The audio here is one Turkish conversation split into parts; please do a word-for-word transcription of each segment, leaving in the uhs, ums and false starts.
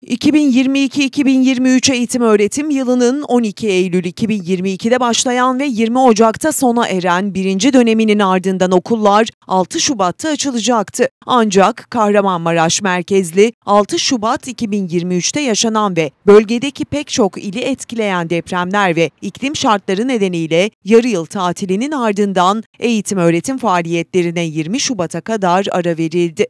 iki bin yirmi iki iki bin yirmi üç eğitim öğretim yılının on iki Eylül iki bin yirmi ikide başlayan ve yirmi Ocak'ta sona eren birinci döneminin ardından okullar altı Şubat'ta açılacaktı. Ancak Kahramanmaraş merkezli altı Şubat iki bin yirmi üçte yaşanan ve bölgedeki pek çok ili etkileyen depremler ve iklim şartları nedeniyle yarı yıl tatilinin ardından eğitim öğretim faaliyetlerine yirmi Şubat'a kadar ara verildi.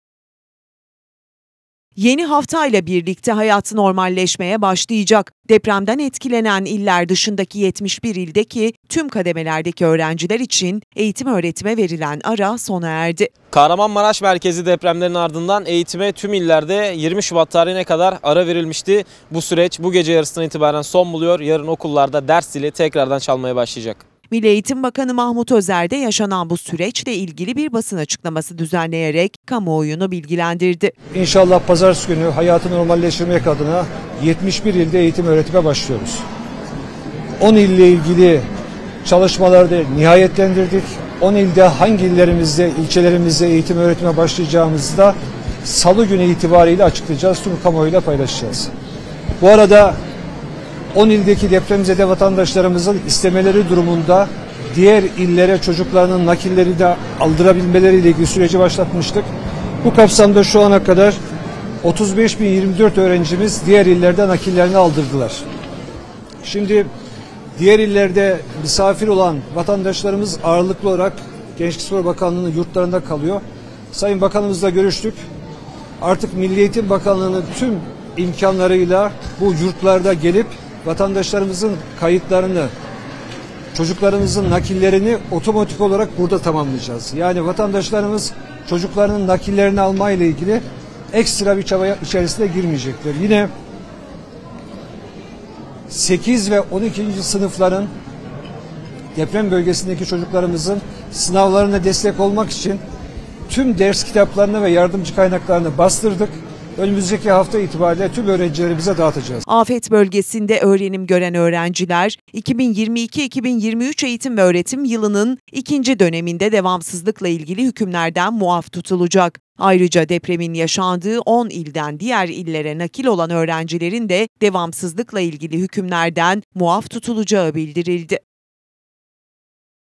Yeni haftayla birlikte hayat normalleşmeye başlayacak. Depremden etkilenen iller dışındaki yetmiş bir ildeki tüm kademelerdeki öğrenciler için eğitim öğretime verilen ara sona erdi. Kahramanmaraş merkezi depremlerin ardından eğitime tüm illerde yirmi Şubat tarihine kadar ara verilmişti. Bu süreç bu gece yarısından itibaren son buluyor. Yarın okullarda ders zili tekrardan çalmaya başlayacak. Milli Eğitim Bakanı Mahmut Özer de yaşanan bu süreçle ilgili bir basın açıklaması düzenleyerek kamuoyunu bilgilendirdi. İnşallah pazartesi günü hayatı normalleştirmek adına yetmiş bir ilde eğitim öğretime başlıyoruz. on ille ilgili çalışmaları da nihayetlendirdik. on ilde hangi illerimizde, ilçelerimizde eğitim öğretime başlayacağımızı da salı günü itibariyle açıklayacağız. Tüm kamuoyuyla paylaşacağız. Bu arada on ildeki depremzede vatandaşlarımızın istemeleri durumunda diğer illere çocuklarının nakilleri de aldırabilmeleriyle ilgili süreci başlatmıştık. Bu kapsamda şu ana kadar otuz beş bin yirmi dört öğrencimiz diğer illerde nakillerini aldırdılar. Şimdi diğer illerde misafir olan vatandaşlarımız ağırlıklı olarak Gençlik Spor Bakanlığı'nın yurtlarında kalıyor. Sayın Bakanımızla görüştük. Artık Milli Eğitim Bakanlığı'nın tüm imkanlarıyla bu yurtlarda gelip vatandaşlarımızın kayıtlarını, çocuklarımızın nakillerini otomatik olarak burada tamamlayacağız. Yani vatandaşlarımız çocuklarının nakillerini almayla ilgili ekstra bir çaba içerisine girmeyecekler. Yine sekiz ve on ikinci sınıfların deprem bölgesindeki çocuklarımızın sınavlarına destek olmak için tüm ders kitaplarını ve yardımcı kaynaklarını bastırdık. Önümüzdeki hafta itibariyle tüm öğrencilerimize dağıtacağız. Afet bölgesinde öğrenim gören öğrenciler iki bin yirmi iki iki bin yirmi üç eğitim ve öğretim yılının ikinci döneminde devamsızlıkla ilgili hükümlerden muaf tutulacak. Ayrıca depremin yaşandığı on ilden diğer illere nakil olan öğrencilerin de devamsızlıkla ilgili hükümlerden muaf tutulacağı bildirildi.